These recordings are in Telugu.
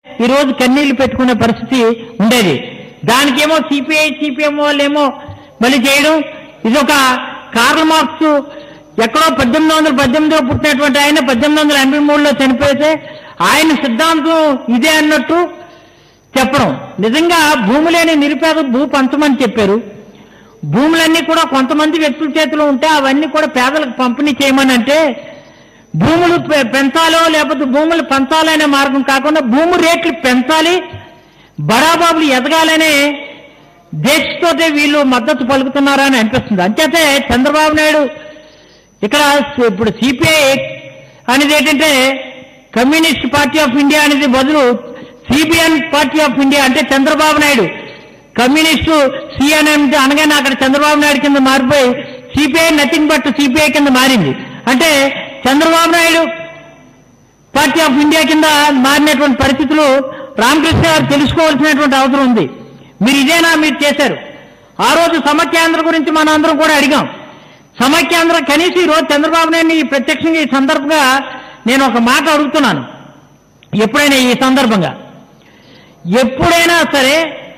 ఈ రోజు కన్నీళ్లు పెట్టుకునే పరిస్థితి ఉండేది. దానికేమో సిపిఐ సిపిఎం వాళ్ళేమో మళ్ళీ చేయడం. ఇది ఒక కార్ల్ మార్క్స్ ఎక్కడో 1818లో పుట్టినటువంటి ఆయన 1883లో చనిపోతే ఆయన సిద్ధాంతం ఇదే అన్నట్టు చెప్పడం. నిజంగా భూమి లేని నిరుపేద భూ పంచమని చెప్పారు. భూములన్నీ కూడా కొంతమంది వ్యక్తుల చేతిలో ఉంటే అవన్నీ కూడా పేదలకు పంపిణీ చేయమని అంటే భూములు పెంచాలో లేకపోతే భూములు పంచాలనే మార్గం కాకుండా భూమి రేట్లు పెంచాలి, బడాబాబులు ఎదగాలనే దేశంతోటే వీళ్ళు మద్దతు పలుకుతున్నారా అని అనిపిస్తుంది. అంచేతే చంద్రబాబు నాయుడు ఇక్కడ ఇప్పుడు సిపిఐ అనేది ఏంటంటే కమ్యూనిస్ట్ పార్టీ ఆఫ్ ఇండియా అనేది బదులు సిబిఎన్ పార్టీ ఆఫ్ ఇండియా అంటే చంద్రబాబు నాయుడు కమ్యూనిస్టు సిఎన్ఎం అనగానే అక్కడ చంద్రబాబు నాయుడు కింద మారిపోయి సిపిఐ నథింగ్ బట్ సిపిఐ కింద మారింది. అంటే Chandrababu Naidu party of India కింద మారినటువంటి పరిస్థితులు రామకృష్ణ గారు తెలుసుకోవాల్సినటువంటి అవసరం ఉంది. మీరు ఇదేనా మీరు చేశారు? ఆ రోజు సమైక్యాంధ్ర గురించి మనం అందరం కూడా అడిగాం. సమైక్యాంధ్ర కనీసం ఈ రోజు చంద్రబాబు నాయుడిని ప్రత్యక్షంగా ఈ సందర్భంగా నేను ఒక మాట అడుగుతున్నాను. ఎప్పుడైనా ఈ సందర్భంగా ఎప్పుడైనా సరే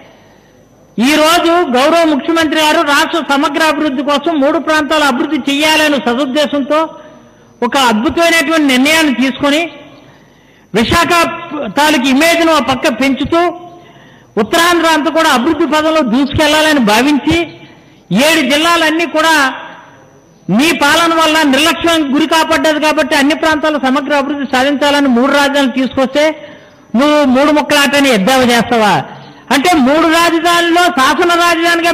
ఈ రోజు గౌరవ ముఖ్యమంత్రి గారు రాష్ట్ర సమగ్ర అభివృద్ధి కోసం 3 ప్రాంతాల అభివృద్ధి చేయాలనే సదుద్దేశంతో ఒక అద్భుతమైనటువంటి నిర్ణయాన్ని తీసుకొని విశాఖ తాలూకు ఇమేజ్ను ఆ పక్క పెంచుతూ ఉత్తరాంధ్ర అంతా కూడా అభివృద్ధి పదంలో దూసుకెళ్లాలని భావించి 7 జిల్లాలన్నీ కూడా నీ పాలన వల్ల నిర్లక్ష్యం గురి కాపాడ్డది కాబట్టి అన్ని ప్రాంతాల సమగ్ర అభివృద్ధి సాధించాలని 3 రాజధానులు తీసుకొస్తే నువ్వు 3 ముక్కలాటని ఎద్దేవా చేస్తావా? అంటే 3 రాజధానుల్లో శాసన రాజధానిగా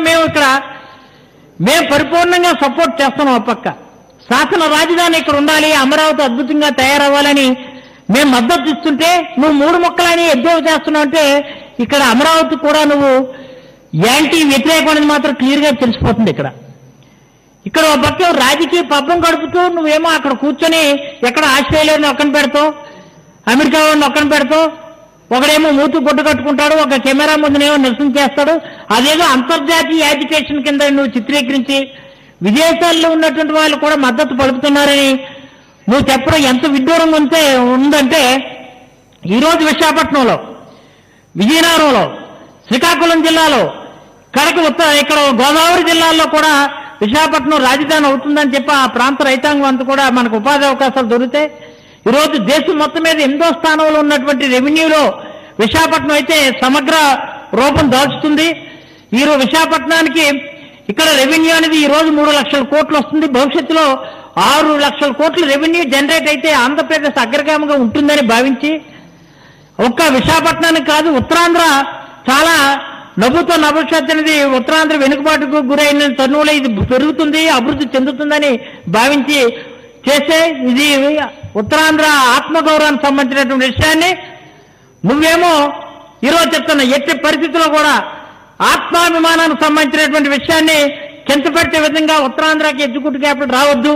మేము పరిపూర్ణంగా సపోర్ట్ చేస్తున్నాం. ఆ పక్క శాసన రాజధాని ఇక్కడ ఉండాలి, అమరావతి అద్భుతంగా తయారవ్వాలని మేము మద్దతు ఇస్తుంటే నువ్వు 3 ముక్కలని ఎద్దేవా చేస్తున్నావు. అంటే ఇక్కడ అమరావతి కూడా నువ్వు యాంటీ వ్యతిరేకం అనేది మాత్రం క్లియర్గా తెలిసిపోతుంది. ఇక్కడ ఒక పక్క రాజకీయ పబ్బం గడుపుతూ నువ్వేమో అక్కడ కూర్చొని ఎక్కడ ఆస్ట్రేలియాని ఒక్కన పెడతావు, అమెరికా వాడిని ఒక్కన పెడతావు, ఒకడేమో మూతు గుడ్డు కట్టుకుంటాడు, ఒక కెమెరా ముందునేమో నిరసన చేస్తాడు. అదేదో అంతర్జాతీయ యాజిటేషన్ కింద నువ్వు చిత్రీకరించి విదేశాల్లో ఉన్నటువంటి వాళ్ళు కూడా మద్దతు పలుకుతున్నారని నువ్వు చెప్పడం ఎంత విడ్డూరంగా ఉందంటే ఈరోజు విశాఖపట్నంలో, విజయనగరంలో, శ్రీకాకుళం జిల్లాలో, ఇక్కడ గోదావరి జిల్లాల్లో కూడా విశాఖపట్నం రాజధాని అవుతుందని చెప్పి ఆ ప్రాంత రైతాంగం అంతా కూడా మనకు ఉపాధి అవకాశాలు దొరికితే ఈరోజు దేశం మొత్తం మీద 8వ స్థానంలో ఉన్నటువంటి రెవెన్యూలో విశాఖపట్నం అయితే సమగ్ర రూపం దాల్చుతుంది. ఈరోజు విశాఖపట్నానికి ఇక్కడ రెవెన్యూ అనేది ఈ రోజు 3 లక్షల కోట్లు వస్తుంది. భవిష్యత్తులో 6 లక్షల కోట్ల రెవెన్యూ జనరేట్ అయితే ఆంధ్రప్రదేశ్ అగ్రగామిగా ఉంటుందని భావించి ఒక్క విశాఖపట్నానికి కాదు ఉత్తరాంధ్ర చాలా నవ్వుతో భవిష్యత్తు అనేది ఉత్తరాంధ్ర వెనుకబాటుకు గురైన తరుణంలో ఇది పెరుగుతుంది, అభివృద్ధి చెందుతుందని భావించి చేసే ఇది ఉత్తరాంధ్ర ఆత్మగౌరవానికి సంబంధించినటువంటి విషయాన్ని నువ్వేమో ఈరోజు చెప్తున్నా. ఎట్టి పరిస్థితుల్లో కూడా ఆత్మాభిమానానికి సంబంధించినటువంటి విషయాన్ని కించపెట్టే విధంగా ఉత్తరాంధ్రకి ఎగ్జిక్యూటివ్ క్యాపిటల్ రావద్దు,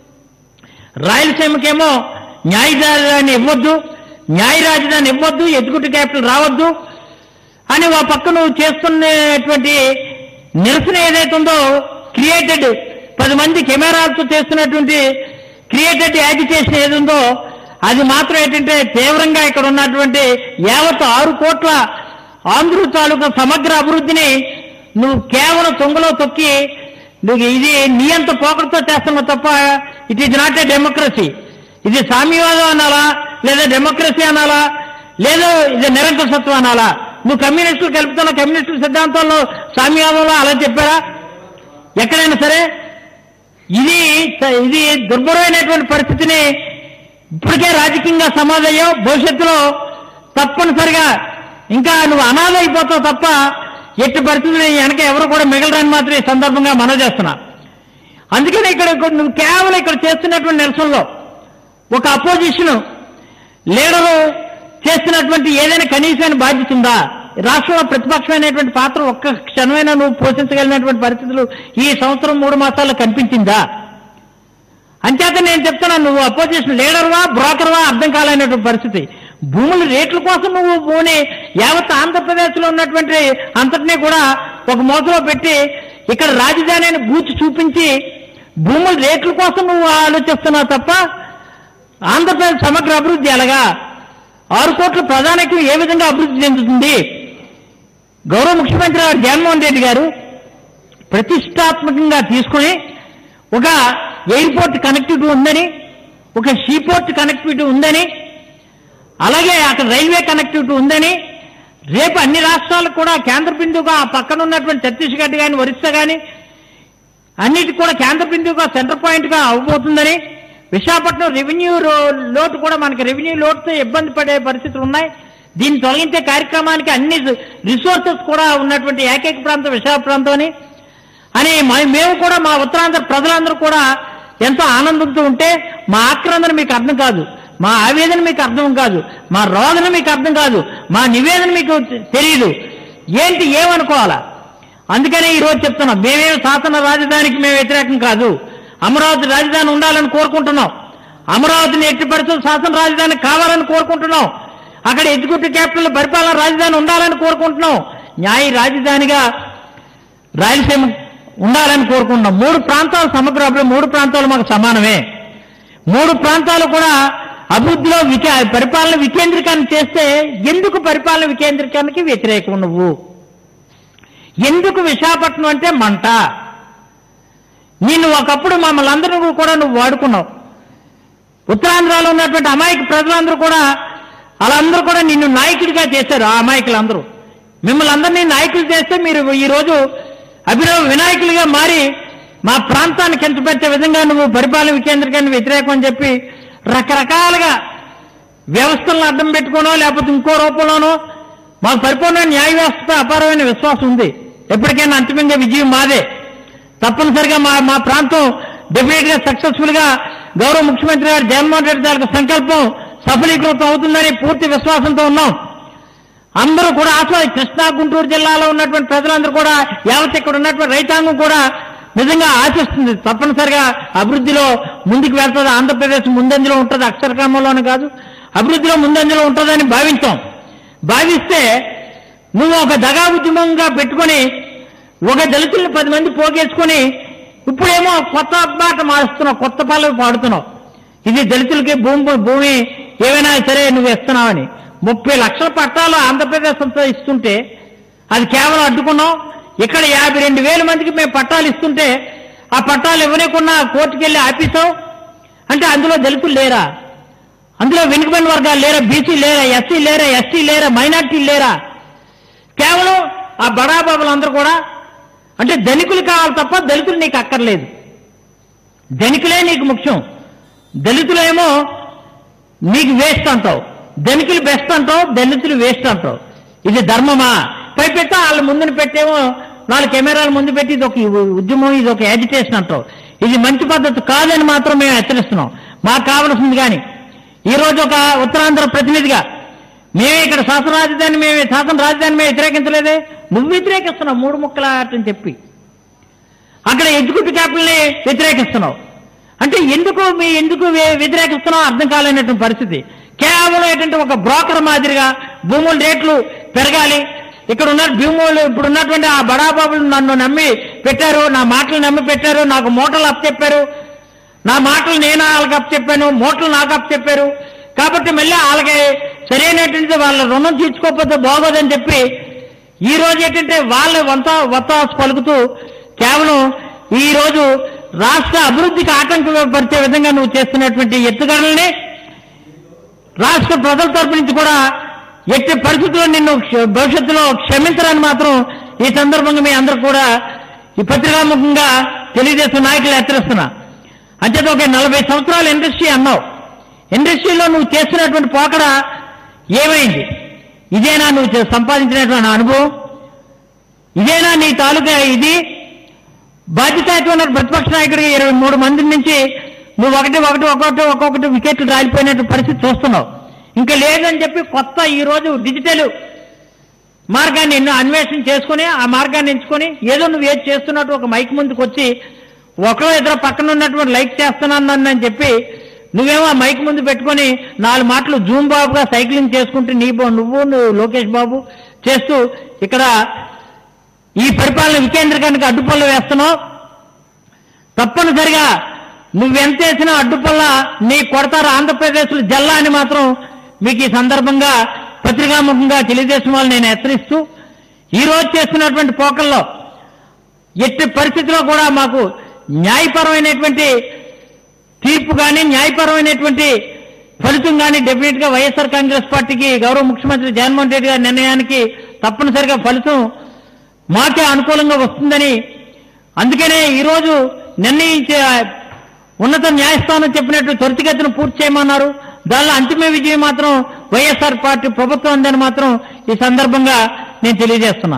రాయలసీమకేమో న్యాయ రాజధాని ఇవ్వద్దు, న్యాయ రాజధాని ఇవ్వద్దు, ఎగ్జిక్యూటివ్ క్యాపిటల్ రావద్దు అని ఆ పక్క నువ్వు చేస్తున్నటువంటి నిరసన ఏదైతే ఉందో క్రియేటెడ్ 10 మంది కెమెరాలతో చేస్తున్నటువంటి క్రియేటెడ్ యాజిటేషన్ ఏది ఉందో అది మాత్రం ఏంటంటే తీవ్రంగా ఇక్కడ ఉన్నటువంటి యావత్ 6 కోట్ల ఆంధ్ర తాలూకా సమగ్ర అభివృద్ధిని నువ్వు కేవలం తొంగలో తొక్కి నువ్వు ఇది నీ అంత పోకడతో చేస్తున్నావు తప్ప it is not a democracy. ఇది సామ్యవాదం అనాలా, లేదా డెమోక్రసీ అనాలా, లేదా ఇది నిరంకుశత్వం అనాలా? నువ్వు కమ్యూనిస్టులు కలుపుతున్న కమ్యూనిస్టుల సిద్ధాంతాల్లో సామ్యవాదంలో అలా చెప్పారా ఎక్కడైనా సరే? ఇది దుర్భరమైనటువంటి పరిస్థితిని ఇప్పటికే రాజకీయంగా సమాధయ్యావు. భవిష్యత్తులో తప్పనిసరిగా ఇంకా నువ్వు అనాథ అయిపోతావు తప్ప ఎట్టి పరిస్థితులు వెనక ఎవరు కూడా మిగలరని మాత్రం ఈ సందర్భంగా మనవి చేస్తున్నా. అందుకని నువ్వు కేవలం ఇక్కడ చేస్తున్నటువంటి నిరసనలో ఒక అపోజిషన్ లీడరు చేస్తున్నటువంటి ఏదైనా కనీసమైన బాధ్యత ఉందా? రాష్ట్రంలో ప్రతిపక్షమైనటువంటి పాత్ర ఒక్క క్షణమైనా నువ్వు పోషించగలిగినటువంటి పరిస్థితులు ఈ సంవత్సరం 3 మాసాల్లో కనిపించిందా? అంచేత నేను చెప్తున్నాను, నువ్వు అపోజిషన్ లీడర్వా బ్రోకర్వా అర్థం కాలేనటువంటి పరిస్థితి. భూముల రేట్ల కోసం నువ్వు భూమిని యావత్ ఆంధ్రప్రదేశ్లో ఉన్నటువంటి అంతటినీ కూడా ఒక మోసలో పెట్టి ఇక్కడ రాజధానిని బూచి చూపించి భూముల రేట్ల కోసం నువ్వు ఆలోచిస్తున్నావు తప్ప ఆంధ్రప్రదేశ్ సమగ్ర అభివృద్ధి ఎలాగా 6 కోట్ల ప్రజానికం ఏ విధంగా అభివృద్ధి చెందుతుంది? గౌరవ ముఖ్యమంత్రి గారు జగన్మోహన్ రెడ్డి గారు ప్రతిష్టాత్మకంగా తీసుకుని ఒక ఎయిర్పోర్ట్ కనెక్టివిటీ ఉందని, ఒక సీపోర్ట్ కనెక్టివిటీ ఉందని, అలాగే అక్కడ రైల్వే కనెక్టివిటీ ఉందని, రేపు అన్ని రాష్ట్రాలకు కూడా కేంద్ర బిందువుగా పక్కన ఉన్నటువంటి ఛత్తీస్గఢ్ కానీ ఒరిస్సా కానీ అన్నిటికి కూడా కేంద్ర బిందువుగా సెంటర్ పాయింట్గా అవ్వబోతుందని, విశాఖపట్నం రెవెన్యూ లోటు కూడా మనకి రెవెన్యూ లోటుతో ఇబ్బంది పడే పరిస్థితులు ఉన్నాయి. దీన్ని తొలగించే కార్యక్రమానికి అన్ని రిసోర్సెస్ కూడా ఉన్నటువంటి ఏకైక ప్రాంతం విశాఖ ప్రాంతం అని మేము కూడా మా ఉత్తరాంధ్ర ప్రజలందరూ కూడా ఎంతో ఆనందంతో ఉంటే మా ఆక్రందన మీకు అర్థం కాదు, మా ఆవేదన మీకు అర్థం కాదు, మా రోదన మీకు అర్థం కాదు, మా నివేదన మీకు తెలియదు, ఏంటి ఏమనుకోవాలా? అందుకనే ఈరోజు చెప్తున్నాం, మేమేమి శాసన రాజధానికి మేము వ్యతిరేకం కాదు, అమరావతి రాజధాని ఉండాలని కోరుకుంటున్నాం. అమరావతిని ఎట్టి పరిస్థితుల్లో శాసన రాజధాని కావాలని కోరుకుంటున్నాం. అక్కడ ఎగ్జిక్యూటివ్ క్యాపిటల్ పరిపాలన రాజధాని ఉండాలని కోరుకుంటున్నాం. న్యాయ రాజధానిగా రాయలసీమ ఉండాలని కోరుకుంటున్నాం. 3 ప్రాంతాలు సమగ్ర అభివృద్ధి, 3 ప్రాంతాలు మాకు సమానమే. 3 ప్రాంతాలు కూడా అభివృద్ధిలో పరిపాలన వికేంద్రీకరణ చేస్తే ఎందుకు పరిపాలన వికేంద్రీకరణకి వ్యతిరేకం నువ్వు? ఎందుకు విశాఖపట్నం అంటే మంట? నిన్ను ఒకప్పుడు మమ్మల్ని అందరూ కూడా నువ్వు వాడుకున్నావు. ఉత్తరాంధ్రలో ఉన్నటువంటి అమాయక ప్రజలందరూ కూడా వాళ్ళందరూ కూడా నిన్ను నాయకుడిగా చేశారు. ఆ అమాయకులందరూ మిమ్మల్ని అందరినీ నాయకులు చేస్తే మీరు ఈరోజు అభినవ వినాయకులుగా మారి మా ప్రాంతాన్ని కించపెట్టే విధంగా నువ్వు పరిపాలన వికేంద్రీకరణ వ్యతిరేకం అని చెప్పి రకరకాలుగా వ్యవస్థలను అడ్డం పెట్టుకోనో లేకపోతే ఇంకో రూపంలోనో మాకు పరిపూర్ణ న్యాయ వ్యవస్థపై అపారమైన విశ్వాసం ఉంది. ఎప్పటికైనా అంతిమంగా విజయం మాదే. తప్పనిసరిగా మా ప్రాంతం డెఫినెట్ గా సక్సెస్ఫుల్ గా గౌరవ ముఖ్యమంత్రి గారు జగన్మోహన్ రెడ్డి గారి సంకల్పం సఫలీకృతం అవుతుందని పూర్తి విశ్వాసంతో ఉన్నాం. అందరూ కూడా అసలు కృష్ణా గుంటూరు జిల్లాలో ఉన్నటువంటి ప్రజలందరూ కూడా యావత్ ఇక్కడ ఉన్నటువంటి రైతాంగం కూడా నిజంగా ఆశిస్తుంది. తప్పనిసరిగా అభివృద్ధిలో ముందుకు వెళ్తుంది. ఆంధ్రప్రదేశ్ ముందంజలో ఉంటుంది, అక్షరక్రమంలోనే కాదు అభివృద్ధిలో ముందంజలో ఉంటుందని భావిస్తే నువ్వు ఒక దగా ఉద్యమంగా పెట్టుకొని ఒక దళితుల్ని 10 మంది పోగేసుకొని ఇప్పుడేమో కొత్త మాట మారుస్తున్నావు, కొత్త పల్లవి పాడుతున్నావు. ఇది దళితులకి భూమి ఏమైనా సరే నువ్వు ఇస్తున్నావని 30 లక్షల పట్టాలు ఆంధ్రప్రదేశ్ అంతా ఇస్తుంటే అది కేవలం అడ్డుకున్నావు. ఇక్కడ 52,000 మందికి మేము పట్టాలు ఇస్తుంటే ఆ పట్టాలు ఇవ్వలేకున్నా కోర్టుకు వెళ్ళి ఆపేశావు. అంటే అందులో దళితులు లేరా? అందులో వెనుకబడిన వర్గాలు లేరా? బీసీ లేరా? ఎస్సీ లేరా? ఎస్టీ లేరా? మైనార్టీలు లేరా? కేవలం ఆ బడాబాబులందరూ కూడా అంటే ధనికులు కావాలి తప్ప దళితులు నీకు అక్కర్లేదు. ధనికులే నీకు ముఖ్యం. దళితులేమో నీకు వేస్ట్ అంటావు, ధనికులు బెస్ట్ అంటావు, దళితులు వేస్ట్ అంటావు. ఇది ధర్మమా? పైపెట్టా వాళ్ళ ముందుని పెట్టేమో 4 కెమెరాల ముందు పెట్టి ఇది ఒక ఉద్యమం, ఇది ఒక యాజిటేషన్ అంటావు. ఇది మంచి పద్ధతి కాదని మాత్రం మేము హెచ్చరిస్తున్నాం. మాకు కావలసింది కానీ ఈరోజు ఒక ఉత్తరాంధ్ర ప్రతినిధిగా మేమే ఇక్కడ శాసన రాజధాని మేము వ్యతిరేకించలేదే. నువ్వు వ్యతిరేకిస్తున్నావు 3 ముక్కల అని చెప్పి అక్కడ ఎగ్జిక్యూటివ్ క్యాపిటల్ని వ్యతిరేకిస్తున్నావు. అంటే ఎందుకు వ్యతిరేకిస్తున్నావు అర్థం కాలేనటువంటి పరిస్థితి. కేవలం ఏంటంటే ఒక బ్రోకర్ మాదిరిగా భూముల రేట్లు పెరగాలి, ఇక్కడ ఉన్న భూములు ఇప్పుడు ఉన్నటువంటి ఆ బడాబాబులు నన్ను నమ్మి పెట్టారు, నా మాటలు నమ్మి పెట్టారు, నాకు మూటలు అప్పచెప్పారు, నా మాటలు నేను వాళ్ళకి అప్పచెప్పాను, మూటలు నాకు అప్పచెప్పారు కాబట్టి మళ్ళీ వాళ్ళకి సరైనటువంటి వాళ్ళ రుణం తీర్చుకోకపోతే బాగోదని చెప్పి ఈ రోజు ఏంటంటే వాళ్ళ వత్తాసు పలుకుతూ కేవలం ఈ రోజు రాష్ట్ర అభివృద్ధికి ఆటంకం పరిచే విధంగా నువ్వు చేస్తున్నటువంటి ఎత్తుగడల్ని రాష్ట్ర ప్రజల తరపు నుంచి కూడా ఎట్టి పరిస్థితుల్లో నిన్ను భవిష్యత్తులో క్షమించరని మాత్రం ఈ సందర్భంగా మీ అందరూ కూడా ఈ పత్రికాముఖంగా తెలుగుదేశం నాయకులు హెచ్చరిస్తున్నా. అంచేత ఒక 40 సంవత్సరాల ఇండస్ట్రీ అన్నావు. ఇండస్ట్రీలో నువ్వు చేస్తున్నటువంటి పోకడ ఏమైంది? ఇదేనా నువ్వు సంపాదించినటువంటి అనుభవం? ఇదేనా నీ తాలూకా? ఇది బాధ్యతాయుతమైన ప్రతిపక్ష నాయకుడికి 23 మంది నుంచి నువ్వు ఒక్కొక్కటి వికెట్లు రాలిపోయినట్టు పరిస్థితి చూస్తున్నావు. ఇంకా లేదని చెప్పి కొత్త ఈరోజు డిజిటల్ మార్గాన్ని అన్వేషణ చేసుకుని ఆ మార్గాన్ని ఎంచుకొని ఏదో నువ్వు ఏది చేస్తున్నట్టు ఒక మైక్ ముందుకు వచ్చి ఒకరో ఇద్దరు పక్కన ఉన్నటువంటి లైక్ చేస్తున్నానని చెప్పి నువ్వేమో ఆ మైక్ ముందు పెట్టుకొని 4 మాటలు జూమ్ బాబుగా సైక్లింగ్ చేసుకుంటూ నువ్వు లోకేష్ బాబు చేస్తూ ఇక్కడ ఈ పరిపాలన వికేంద్రీకరణకు అడ్డుపల్ల వేస్తున్నావు. తప్పనిసరిగా నువ్వెంత వేసినా అడ్డుపల్ల నీ కొడతారు ఆంధ్రప్రదేశ్లో జల్లా అని మాత్రం మీకు ఈ సందర్భంగా పత్రికాముఖంగా తెలుగుదేశం వాళ్ళు నేను హెచ్చరిస్తూ ఈ రోజు చేస్తున్నటువంటి పోకల్లో ఎట్టి పరిస్థితిలో కూడా మాకు న్యాయపరమైనటువంటి తీర్పు కానీ న్యాయపరమైనటువంటి ఫలితం కానీ డెఫినెట్ గా వైఎస్ఆర్ కాంగ్రెస్ పార్టీకి గౌరవ ముఖ్యమంత్రి జగన్మోహన్ రెడ్డి గారి నిర్ణయానికి తప్పనిసరిగా ఫలితం మాకే అనుకూలంగా వస్తుందని అందుకనే ఈరోజు నిర్ణయించే ఉన్నత న్యాయస్థానం చెప్పినట్టు త్వరితగతిన పూర్తి చేయమన్నారు. దానిలో అంతిమ విజయం మాత్రం వైఎస్ఆర్ పార్టీ ప్రభుత్వం ఉందని మాత్రం ఈ సందర్భంగా నేను తెలియజేస్తున్నా.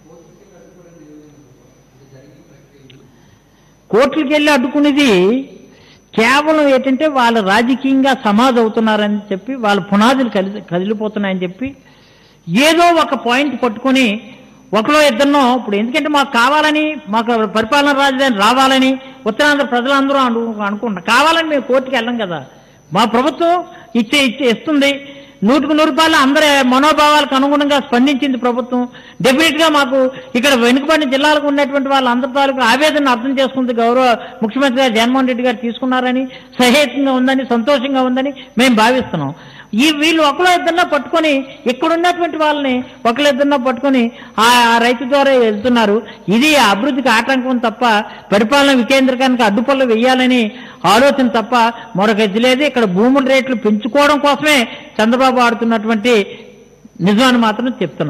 కోర్టులకు వెళ్ళి అడ్డుకునేది కేవలం ఏంటంటే వాళ్ళు రాజకీయంగా సమాధి అవుతున్నారని చెప్పి వాళ్ళ పునాదులు కదిలిపోతున్నాయని చెప్పి ఏదో ఒక పాయింట్ పట్టుకొని ఒకలో ఇద్దరినో ఇప్పుడు ఎందుకంటే మాకు కావాలని మాకు పరిపాలన రాజధాని రావాలని ఉత్తరాంధ్ర ప్రజలందరూ అనుకుంటున్నారు. కావాలని మేము కోర్టుకు వెళ్ళం కదా. మా ప్రభుత్వం ఇస్తుంది 100% అందరి మనోభావాలకు అనుగుణంగా స్పందించింది ప్రభుత్వం. డెఫినెట్ గా మాకు ఇక్కడ వెనుకబడిన జిల్లాలకు ఉన్నటువంటి వాళ్ళందరి తాలూకు ఆవేదన అర్థం చేసుకుంది గౌరవ ముఖ్యమంత్రి గారు జగన్మోహన్ రెడ్డి గారు తీసుకున్నారని సహేతంగా ఉందని సంతోషంగా ఉందని మేము భావిస్తున్నాం. వీళ్ళు ఒకళ్ళ ఇద్దరిలో పట్టుకొని ఇక్కడున్నటువంటి వాళ్ళని ఒకళ్ళ ఇద్దరిలో పట్టుకొని ఆ రైతు ద్వారా వెళ్తున్నారు. ఇది అభివృద్ధికి ఆటంకం తప్ప పరిపాలన వికేంద్రీకరణకు అడ్డుపళ్ళు వేయాలని ఆలోచన తప్ప మరొక ఇది లేదు. ఇక్కడ భూముల రేట్లు పెంచుకోవడం కోసమే చంద్రబాబు ఆడుతున్నటువంటి నిజాన్ని మాత్రం చెప్తున్నా.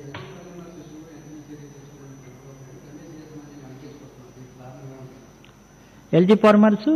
ఎల్జీ ఫార్మర్స్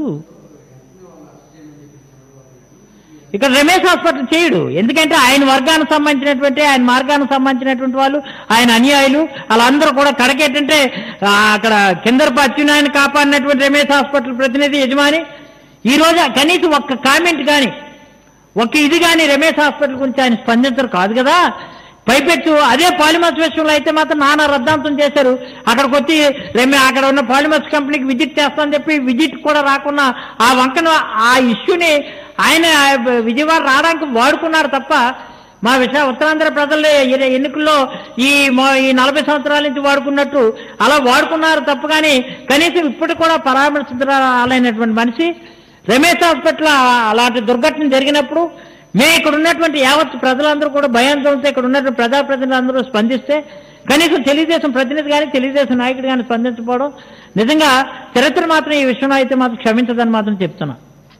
ఇక్కడ రమేష్ హాస్పిటల్ చేయడు. ఎందుకంటే ఆయన వర్గానికి సంబంధించినటువంటి ఆయన మార్గానికి సంబంధించినటువంటి వాళ్ళు ఆయన అనుయాయులు వాళ్ళందరూ కూడా కడకేటంటే అక్కడ కిందరపు అత్యున్నాయని కాపాడినటువంటి రమేష్ హాస్పిటల్ ప్రతినిధి యజమాని ఈ రోజు కనీసం ఒక్క కామెంట్ కానీ ఒక్క ఇది కానీ రమేష్ హాస్పిటల్ గురించి ఆయన స్పందించరు కాదు కదా. పైపెచ్చు అదే పాలిమర్స్ విషయంలో అయితే మాత్రం నానా రద్దాంతం చేశారు. అక్కడికి వచ్చి అక్కడ ఉన్న పాలిమర్స్ కంపెనీకి విజిట్ చేస్తామని చెప్పి విజిట్ కూడా రాకుండా ఆ వంకను ఆ ఇష్యూని ఆయన విజయవాడ రావడానికి వాడుకున్నారు తప్ప మా ఉత్తరాంధ్ర ప్రజల ఎన్నికల్లో ఈ 40 సంవత్సరాల నుంచి వాడుకున్నట్టు అలా వాడుకున్నారు తప్ప కానీ కనీసం ఇప్పటికి కూడా పరామర్శించాలైనటువంటి మనిషి రమేష్ హాస్పిటల్ అలాంటి దుర్ఘటన జరిగినప్పుడు మేము ఇక్కడ ఉన్నటువంటి యావత్ ప్రజలందరూ కూడా భయాందోళనతో ఇక్కడ ఉన్నటువంటి ప్రజాప్రతినిధులందరూ స్పందిస్తే కనీసం తెలుగుదేశం ప్రతినిధి కానీ తెలుగుదేశం నాయకుడు కానీ స్పందించకపోవడం నిజంగా చరిత్ర మాత్రం ఈ విషయంలో అయితే మాత్రం క్షమించదని మాత్రం చెప్తున్నా.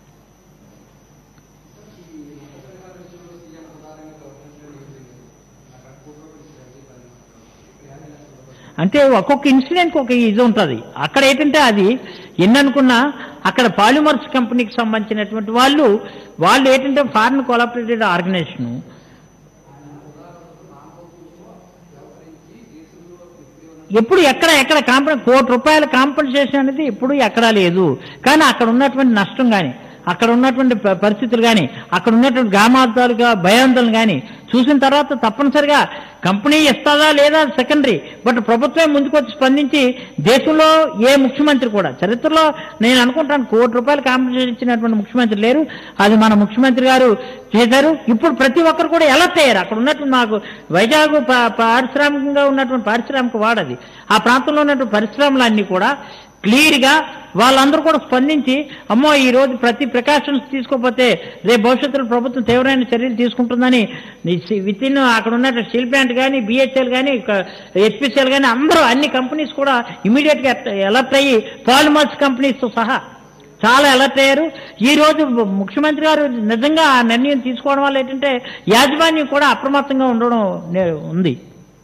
అంటే ఒక్కొక్క ఇన్సిడెంట్ ఒక ఇది ఉంటుంది. అక్కడ ఏంటంటే అది ఎన్ననుకున్నా అక్కడ పాలిమర్స్ కంపెనీకి సంబంధించినటువంటి వాళ్ళు ఏంటంటే ఫారిన్ కోఆపరేటివ్ ఆర్గనైజేషన్ ఎప్పుడు ఎక్కడ కాంపెన్సేషన్ ₹1 కాంపెన్సేషన్ అనేది ఎప్పుడు ఎక్కడా లేదు. కానీ అక్కడ ఉన్నటువంటి నష్టం కానీ అక్కడ ఉన్నటువంటి పరిస్థితులు కానీ అక్కడ ఉన్నటువంటి గ్రామాంతాలుగా భయాందోళన కానీ చూసిన తర్వాత తప్పనిసరిగా కంపెనీ ఇస్తుందా లేదా సెకండరీ, బట్ ప్రభుత్వం ముందుకొచ్చి స్పందించి దేశంలో ఏ ముఖ్యమంత్రి కూడా చరిత్రలో నేను అనుకుంటాను ₹1 కాంపెన్సేషన్ ఇచ్చినటువంటి ముఖ్యమంత్రి లేరు. అది మన ముఖ్యమంత్రి గారు చేశారు. ఇప్పుడు ప్రతి ఒక్కరు కూడా అలర్ట్ అయ్యారు. అక్కడ ఉన్నటువంటి మాకు వైజాగ్ పారిశ్రామికంగా ఉన్నటువంటి పారిశ్రామిక వాడది ఆ ప్రాంతంలో ఉన్నటువంటి పరిశ్రమలన్నీ కూడా క్లియర్ గా వాళ్ళందరూ కూడా స్పందించి అమ్మో ఈ రోజు ప్రతి ప్రికాషన్స్ తీసుకోకపోతే రేపు భవిష్యత్తులో ప్రభుత్వం తీవ్రమైన చర్యలు తీసుకుంటుందని విత్ ఇన్ అక్కడ ఉన్న స్టీల్ ప్లాంట్ కానీ బిహెచ్ఎల్ కానీ హెచ్పిసిఎల్ కానీ అందరూ అన్ని కంపెనీస్ కూడా ఇమీడియట్ గా అలర్ట్ అయ్యి పాలిమర్స్ కంపెనీస్ తో సహా చాలా అలర్ట్ అయ్యారు. ఈ రోజు ముఖ్యమంత్రి గారు నిజంగా ఆ నిర్ణయం తీసుకోవడం వల్ల ఏంటంటే యాజమాన్యం కూడా అప్రమత్తంగా ఉండడం ఉంది.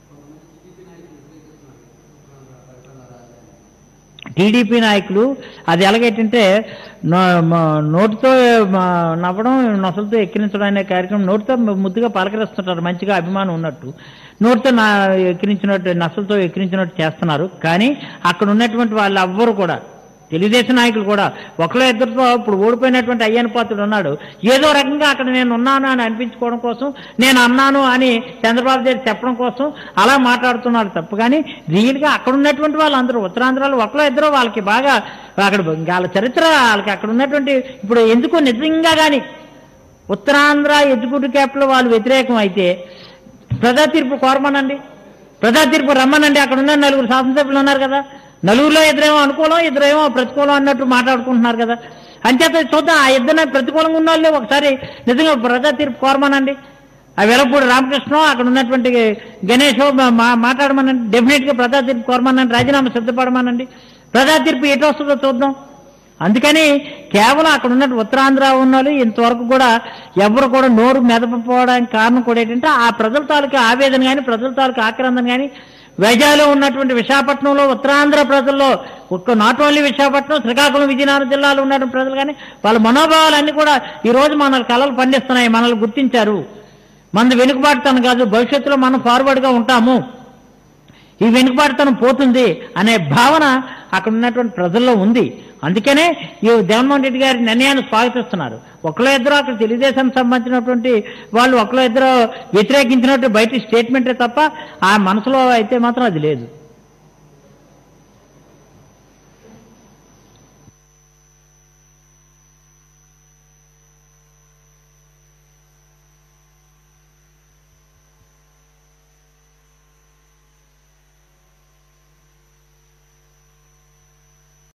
టీడీపీ నాయకులు అది ఎలాగైతే నోటితో నవ్వడం నొసలతో ఎక్కిరించడం అనే కార్యక్రమం నోటితో ముద్దుగా పలకరిస్తుంటారు మంచిగా అభిమానం ఉన్నట్టు నోటితో ఎక్కిరించినట్టు నసలతో ఎక్కిరించినట్టు చేస్తున్నారు. కానీ అక్కడ ఉన్నటువంటి వాళ్ళు ఎవ్వరు కూడా తెలుగుదేశం నాయకులు కూడా ఒకళ్ళ ఇద్దరితో ఇప్పుడు ఓడిపోయినటువంటి అయ్యన్న పాత్రుడు ఉన్నాడు ఏదో రకంగా అక్కడ నేను ఉన్నాను అని అనిపించుకోవడం కోసం నేను అన్నాను అని చంద్రబాబు గారు చెప్పడం కోసం అలా మాట్లాడుతున్నారు తప్ప కానీ రియల్ గా అక్కడ ఉన్నటువంటి వాళ్ళందరూ ఉత్తరాంధ్రలో ఒకళ్ళ ఇద్దరు వాళ్ళకి బాగా అక్కడ వాళ్ళ చరిత్ర వాళ్ళకి అక్కడ ఉన్నటువంటి ఇప్పుడు ఎందుకు నిజంగా కానీ ఉత్తరాంధ్ర ఎగ్జిక్యూటివ్ క్యాపిటల్ వాళ్ళు వ్యతిరేకం అయితే ప్రజా తీర్పు కోరమనండి, ప్రజా తీర్పు రమ్మనండి. అక్కడ ఉన్న 4 శాసనసభ్యులు ఉన్నారు కదా, నలుగురిలో ఇద్దరేమో అనుకూలం ఇద్దరేమో ప్రతికూలం అన్నట్టు మాట్లాడుకుంటున్నారు కదా. అంచేత చూద్దాం ఆ ఇద్దరు ప్రతికూలంగా ఉన్న వాళ్ళు ఒకసారి నిజంగా ప్రజా తీర్పు కోరమనండి. ఆ వెలపూడి రామకృష్ణ అక్కడ ఉన్నటువంటి గణేష్ మాట్లాడమనండి, డెఫినెట్గా ప్రజా తీర్పు కోరమనండి, రాజీనామా సిద్ధపడమనండి. ప్రజా తీర్పు ఎటు వస్తుందో చూద్దాం. అందుకని కేవలం అక్కడ ఉన్నట్టు ఉత్తరాంధ్ర ఉన్నోళ్ళు ఇంతవరకు కూడా ఎవరు కూడా నోరు మెదపపోవడానికి కారణం కూడా ఏంటంటే ఆ ప్రజల తాలూకా ఆవేదన కానీ ప్రజల తాలూకా ఆక్రందన కానీ వైజాగ్లో ఉన్నటువంటి విశాఖపట్నంలో ఉత్తరాంధ్ర ప్రజల్లో నాట్ ఓన్లీ విశాఖపట్నం, శ్రీకాకుళం, విజయనగరం జిల్లాలో ఉన్నటువంటి ప్రజలు కానీ వాళ్ళ మనోభావాలన్నీ కూడా ఈరోజు మన కళలు పండిస్తున్నాయి. మనల్ని గుర్తించారు. మన వెనుకబాటుతనం కాదు, భవిష్యత్తులో మనం ఫార్వర్డ్గా ఉంటాము, ఈ వెనుకబాటుతనం పోతుంది అనే భావన అక్కడ ఉన్నటువంటి ప్రజల్లో ఉంది. అందుకనే ఈ జగన్మోహన్ రెడ్డి గారి నిర్ణయాన్ని స్వాగతిస్తున్నారు. ఒకళ్ళో ఇద్దరు అక్కడ తెలుగుదేశానికి సంబంధించినటువంటి వాళ్ళు ఒకళ్ళో ఇద్దరు వ్యతిరేకించినట్టు బయట స్టేట్మెంటే తప్ప ఆ మనసులో అయితే మాత్రం అది లేదు.